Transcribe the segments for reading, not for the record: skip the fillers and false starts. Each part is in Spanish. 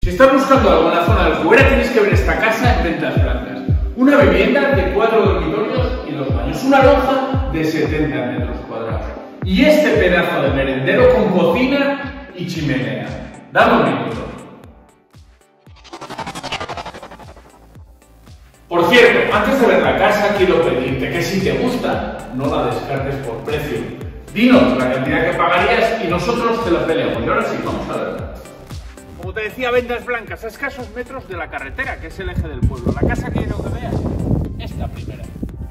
Si estás buscando algo en la zona del Juguera, tienes que ver esta casa en Ventas Blancas. Una vivienda de 4 dormitorios y 2 baños. Una lonja de 70 metros cuadrados. Y este pedazo de merendero con cocina y chimenea. Dame un minuto. Por cierto, antes de ver la casa, quiero pedirte que si te gusta, no la descartes por precio. Dinos la cantidad que pagarías y nosotros te la peleamos. Y ahora sí, vamos a verla. Como te decía, Ventas Blancas, a escasos metros de la carretera, que es el eje del pueblo. La casa que quiero que veas, esta primera.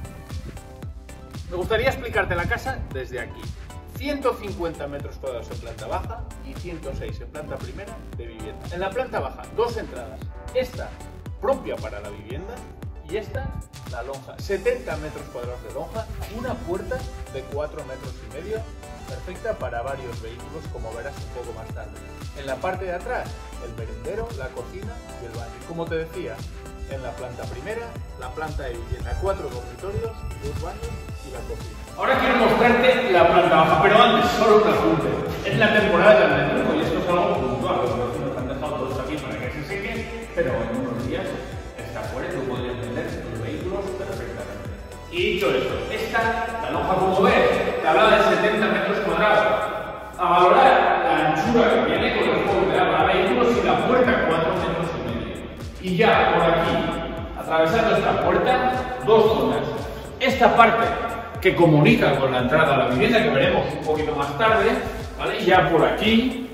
Me gustaría explicarte la casa desde aquí. 150 metros cuadrados en planta baja y 106 en planta primera de vivienda. En la planta baja, 2 entradas. Esta propia para la vivienda y esta la lonja. 70 metros cuadrados de lonja, una puerta de 4 metros y medio, perfecta para varios vehículos, como verás un poco más tarde. En la parte de atrás, el merendero, la cocina y el baño. Como te decía, en la planta primera, la planta de vivienda, 4 dormitorios, 2 baños y la cocina. Ahora quiero mostrarte la planta baja, pero antes solo un apunte. Es la temporada del merendero y esto es algo puntual. Los vecinos han dejado todos aquí para que se sequen, pero en unos días está fuera y tú podrías vender los vehículos perfectamente. Y dicho eso, esta, la lonja como ves, te habla de 70 metros cuadrados. Ahora la anchura que viene corresponde a vehículos y la puerta 4 metros y medio. Y ya por aquí, atravesando esta puerta, 2 zonas. Esta parte que comunica con la entrada a la vivienda, que veremos un poquito más tarde, ¿vale? Y ya por aquí,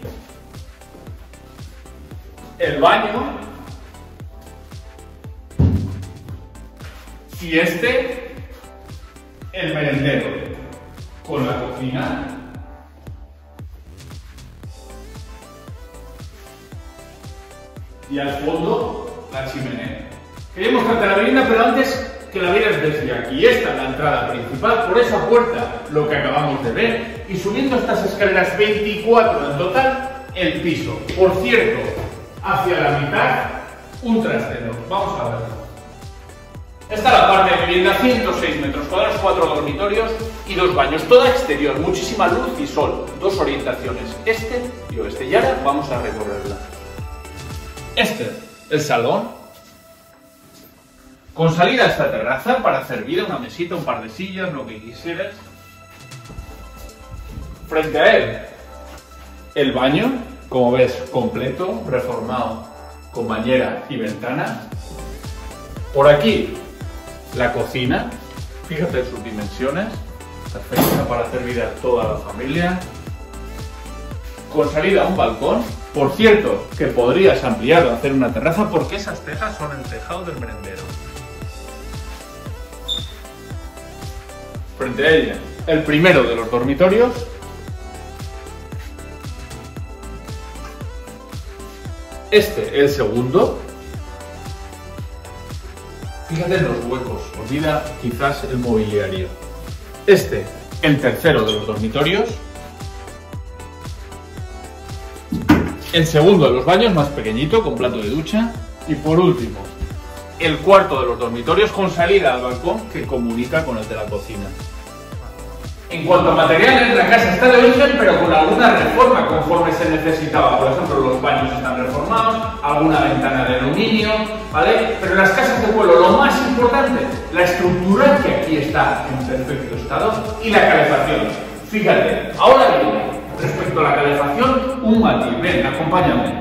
el baño. Y este, el merendero, con la cocina. Y al fondo, la chimenea. Quería mostrarte la vivienda, pero antes que la vieras desde aquí. Esta es la entrada principal, por esa puerta, lo que acabamos de ver. Y subiendo estas escaleras, 24 en total, el piso. Por cierto, hacia la mitad, un trastero. Vamos a verlo. Esta es la parte de vivienda, 106 metros cuadrados, 4 dormitorios y 2 baños. Toda exterior, muchísima luz y sol. 2 orientaciones, este y oeste. Y ahora vamos a recorrerla. Este, el salón, con salida a esta terraza para hacer vida, una mesita, un par de sillas, lo que quisieras. Frente a él, el baño, como ves, completo, reformado, con bañera y ventana. Por aquí, la cocina, fíjate en sus dimensiones, perfecta para hacer vida a toda la familia. Con salida a un balcón. Por cierto, que podrías ampliarlo, hacer una terraza, porque esas tejas son el tejado del merendero. Frente a ella, el primero de los dormitorios. Este, el segundo. Fíjate en los huecos, olvida quizás el mobiliario. Este, el tercero de los dormitorios. El segundo de los baños, más pequeñito, con plato de ducha. Y por último, el cuarto de los dormitorios con salida al balcón que comunica con el de la cocina. En cuanto a materiales, la casa está de origen, pero con alguna reforma conforme se necesitaba. Por ejemplo, los baños están reformados, alguna ventana de aluminio, ¿vale? Pero en las casas de pueblo, lo más importante, la estructura, que aquí está en perfecto estado, y la calefacción. Fíjate, ahora viene, respecto a la calefacción, un matiz. Ven, acompáñame.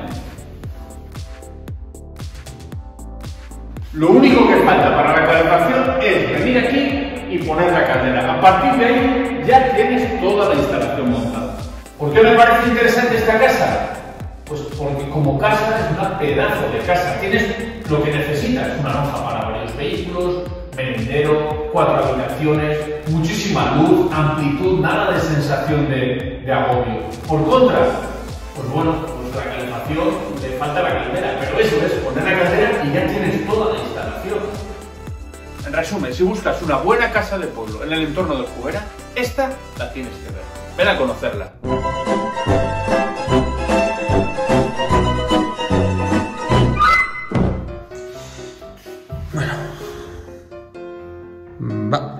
Lo único que falta para la calefacción es venir aquí y poner la caldera. A partir de ahí ya tienes toda la instalación montada. ¿Por qué me parece interesante esta casa? Pues porque como casa es una pedazo de casa. Tienes lo que necesitas, una lonja para varios vehículos, merendero, 4 habitaciones, muchísima luz, amplitud, nada de sensación de agobio. Por contra, pues bueno, pues la calefacción, te falta la caldera, pero eso es poner la caldera y ya tienes toda la instalación. En resumen, si buscas una buena casa de pueblo en el entorno del Juguera, esta la tienes que ver. Ven a conocerla. Bueno. Va.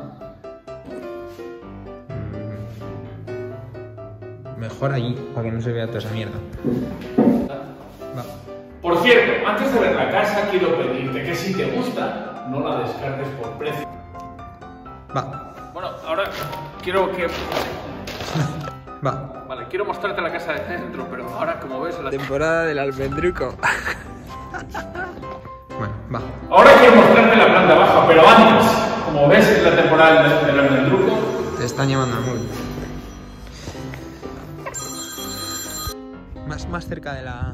Mejor allí, para que no se vea toda esa mierda. Va. Por cierto, cierto, antes de ver la casa quiero pedirte que si te gusta, no la descartes por precio. Va. Bueno, ahora quiero que... Va. Vale, quiero mostrarte la casa de dentro, pero ahora como ves... Temporada del almendruco. Bueno, va. Ahora quiero mostrarte la planta baja, pero antes, como ves, es la temporada del almendruco. Te están llevando al móvil. Más cerca de la...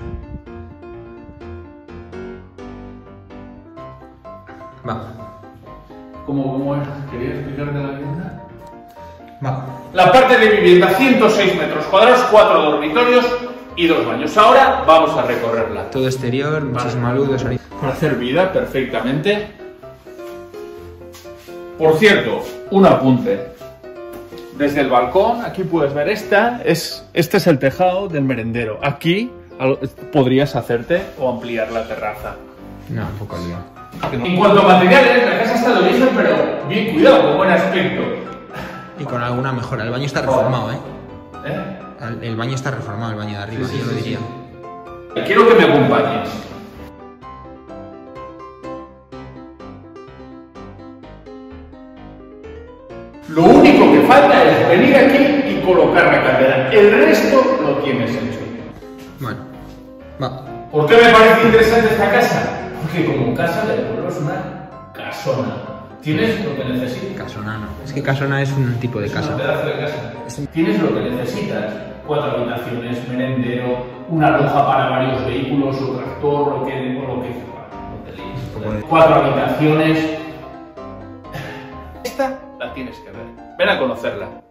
Va. ¿Cómo es? ¿Querías explicarte la vivienda? Va. La parte de vivienda, 106 metros cuadrados, 4 dormitorios y 2 baños. Ahora vamos a recorrerla. Todo exterior, muchísima luz, 2 horitas. Para hacer vida perfectamente. Por cierto, un apunte. Desde el balcón, aquí puedes ver este es el tejado del merendero. Aquí podrías hacerte o ampliar la terraza. No, un poco lío. En cuanto a materiales, la casa está de origen, pero bien cuidado, con buen aspecto. Y con alguna mejora. El baño está reformado, ¿eh? ¿Eh? El baño está reformado, el baño de arriba, yo lo diría. Quiero que me acompañes. Lo único que falta es venir aquí y colocar la caldera. El resto lo tienes hecho. Bueno, va. ¿Por qué me parece interesante esta casa? Porque como casa del pueblo es una casona. Tienes lo que necesitas. Casona no. Es que casona es un tipo de Es casa. un pedazo de casa. Tienes lo que necesitas. 4 habitaciones, merendero, una lonja para varios vehículos, o tractor, lo que 4 habitaciones. Esta la tienes que ver. Ven a conocerla.